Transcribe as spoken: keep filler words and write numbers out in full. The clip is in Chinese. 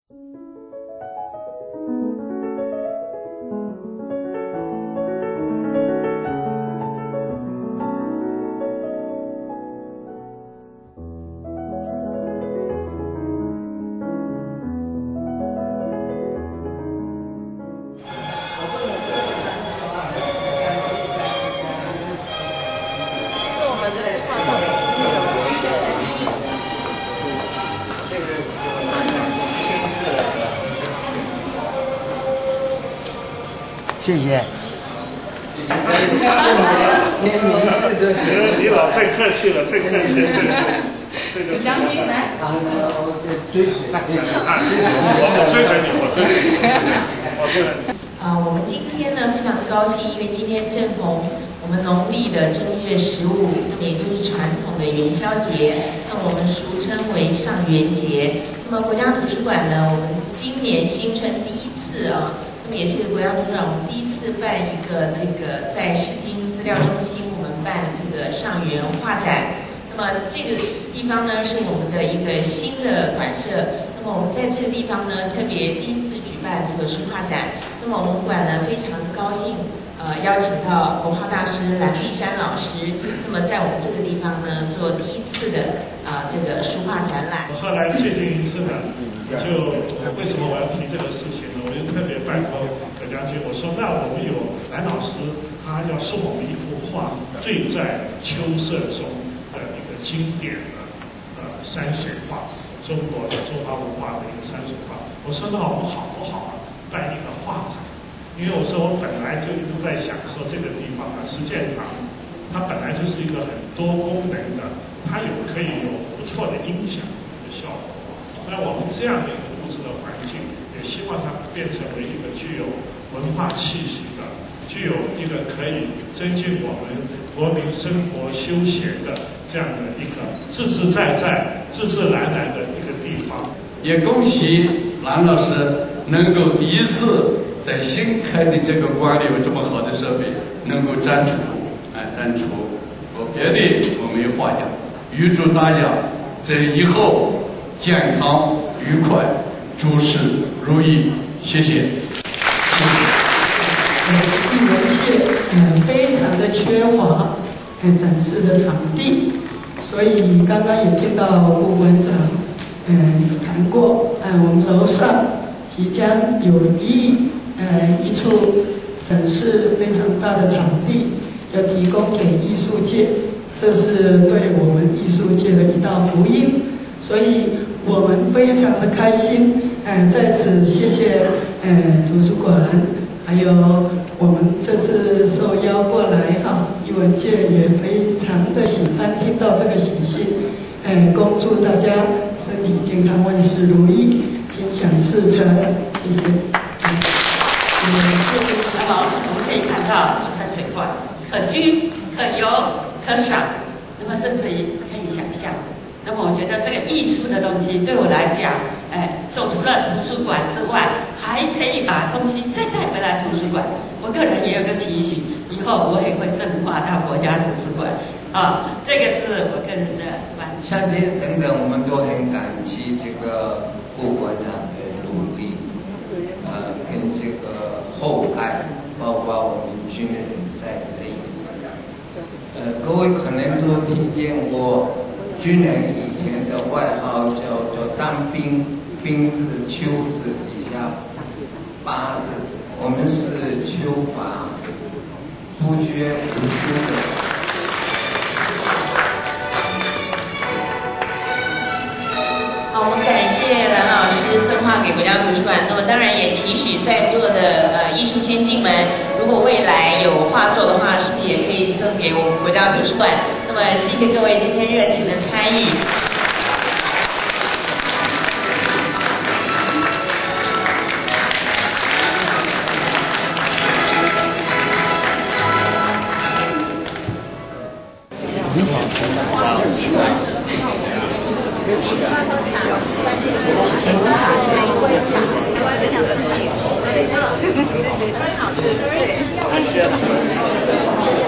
谢谢。 连名字都是。 李老最客气了，最客气了，这个这个。 将军来。啊，那我追随。 我我追随你，我追随你，我追随你。 啊，我们今天呢非常高兴，因为今天正逢我们农历的正月十五，那么也就是传统的元宵节，那我们俗称为上元节。那么国家图书馆呢，我们今年新春第一次啊。那么也是国家图书馆，我们第一次办一个这个在视听资料中心，我们办这个上元画展。那么这个地方呢是我们的一个新的馆舍。那么我们在这个地方呢特别第一次举办这个书画展。那么我们馆呢非常高兴，呃邀请到国画大师蓝碧山老师，那么在我们这个地方呢做第一次的啊、呃、这个书画展览。 后来最近一次呢，就为什么我要提这个事情呢？我就特别拜托葛将军，我说那我们有蓝老师，他要送我们一幅画《醉在秋色中》的一个经典的呃山水画，中国的中华文化的一个山水画。我说那我们好不好啊，办一个画展？因为我说我本来就一直在想说这个地方啊，实践堂，它本来就是一个很多功能的，它有可以有不错的音响的效果。那我们这样的一个物质的环境，也希望它变成为一个具有文化气息的，具有一个可以增进我们国民生活休闲的这样的一个自自在在、自自然然的一个地方。 也恭喜蓝老师能够第一次在新开的这个馆里有这么好的设备，能够展出，哎，展出。和别的我没有话讲，预祝大家在以后健康愉快，诸事如意，谢谢。 呃，艺文界嗯非常的缺乏呃展示的场地，所以刚刚也听到顾馆长嗯谈过，呃我们楼上即将有一呃一处展示非常大的场地，要提供给艺术界，这是对我们艺术界的一大福音，所以我们非常的开心，呃，在此谢谢呃图书馆，还有我们这次受邀过来哈，艺文界也非常的喜欢听到这个喜讯，呃，恭祝大家身体健康，万事如意，心想事成，谢谢。 嗯，那么我们可以看到山水画，可居、可游、可赏，那么甚至于可以想象。那么我觉得这个艺术的东西对我来讲，哎，做除了图书馆之外，还可以把东西再带回来图书馆。我个人也有个期许，以后我也会正化到国家图书馆。啊，这个是我个人的观点。 像这等等，我们都很感激这个顾馆长的努力，呃，跟这个后代，包括我们军人在内。呃，各位可能都听见过。军人以前的外号叫做当兵，兵字秋字底下八字，我们是秋拔，不学无术的。 好，我们感谢蓝老师赠画给国家图书馆。那么当然也期许在座的呃艺术先进们，如果未来有画作的话，是不是也可以赠给我们国家图书馆？那么谢谢各位今天热情的参与。 好吃，对，好吃。